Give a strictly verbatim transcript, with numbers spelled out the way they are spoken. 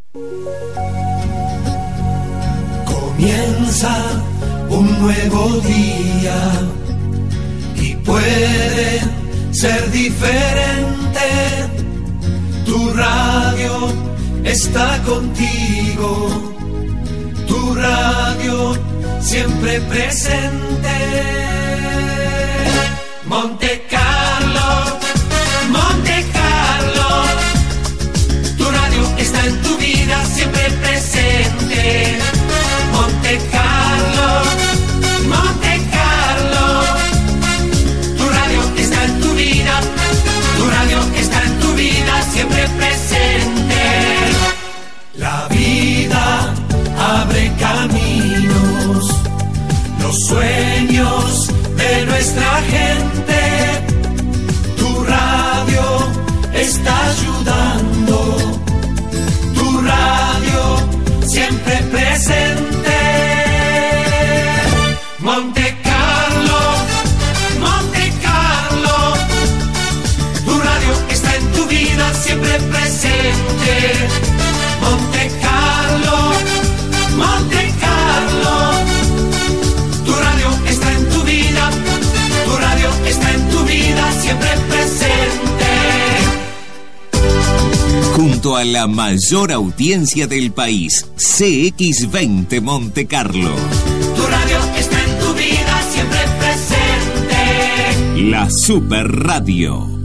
Comienza un nuevo día y puede ser diferente. Tu radio está contigo, tu radio siempre presente. Monte Carlo, Monte Carlo, tu radio está en tu vida siempre presente. Monte Carlo, Monte Carlo, tu radio está en tu vida, tu radio está en tu vida siempre presente. La vida abre caminos, los sueños de nuestra gente. Tu radio está ayudando, tu radio siempre presente. Monte Carlo, Monte Carlo, tu radio está en tu vida siempre presente. Monte Carlo, Monte Carlo, tu radio está en tu vida, tu radio está en tu vida siempre presente. Junto a la mayor audiencia del país, C X veinte Monte Carlo. Tu radio está en tu vida siempre presente. La Super Radio.